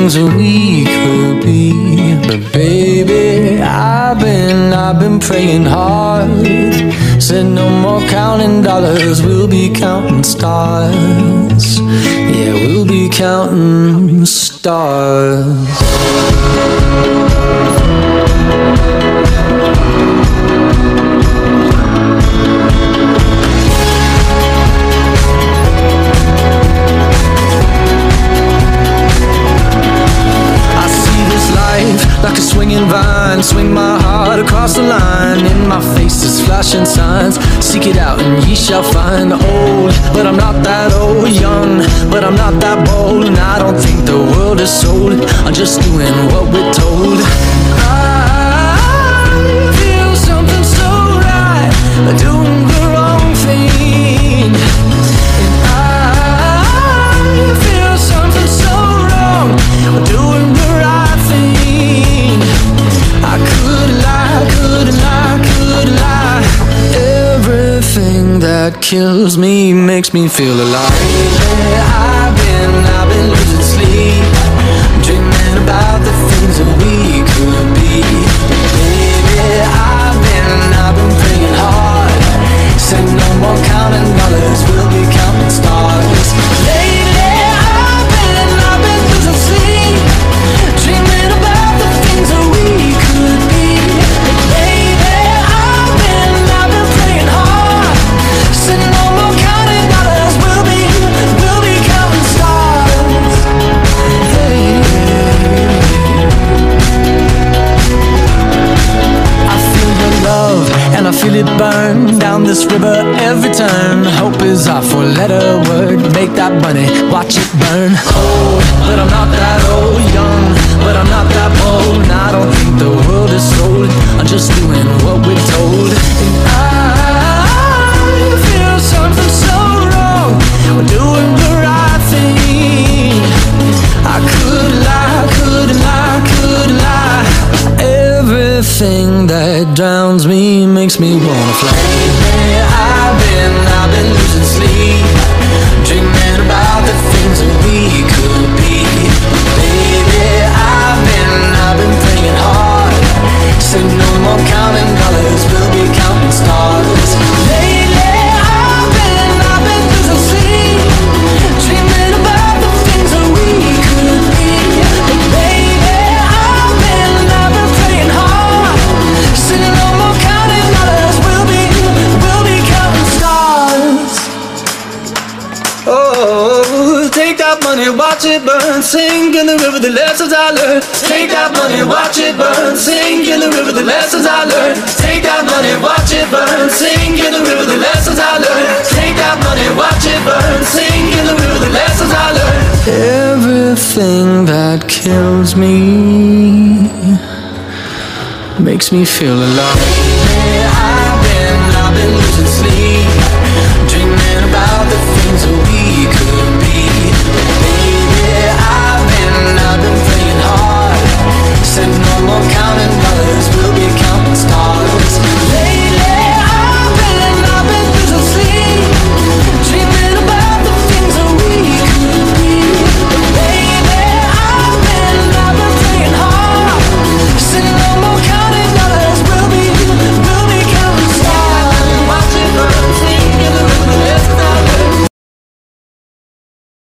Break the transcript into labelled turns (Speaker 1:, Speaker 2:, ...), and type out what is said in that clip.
Speaker 1: things that we could be. But baby, I've been praying hard. Said no more counting dollars, we'll be counting stars. Yeah, we'll be counting stars. Like a swinging vine, swing my heart across the line. In my face is flashing signs. Seek it out and ye shall find. Old, but I'm not that old. Young, but I'm not that bold. And I don't think the world is sold. I'm just doing what we're told. I feel something so right, doing the wrong thing. And I feel something so wrong, doing the right thing. I could lie, couldn't lie, couldn't lie. Everything that kills me makes me feel alive. I've been losing sleep, dreaming about the things that we could be. Baby, I've been praying hard. Said no more counting dollars, we'll be counting stars. Lately, I've been losing sleep, dreaming about the things that we could be. Baby, I've been praying hard. Said no more counting dollars, we'll be counting stars. Hey. I feel the love and I feel it burn down this river every turn. Hope is our four-letter word. Make that money, watch it burn. Old, but I'm not that old. Young, but I'm not that bold. And I don't think the world is sold. I'm just doing what we're told. And I feel something so wrong. We're doing the right thing. I could lie, couldn't lie, couldn't lie. Everything that drowns me makes me wanna fly. I've been losing sleep, dreaming about the things that we could be. Baby, I've been praying hard. Said no more counting dollars, we'll be counting stars. Lately, I've been losing sleep, dreaming about the things that we could be. But baby, I've been praying hard. Said no more counting dollars, we'll be counting stars. Oh, take that money, watch it burn. Sink in the river, the lessons I learned. Take that money, watch it burn. Sink in the river, the lessons I learned. Take that money, watch it burn. Sink in the river, the lessons I learned. Take that money, watch it burn. Sink in the river, the lessons I learned. Everything that kills me makes me feel alive.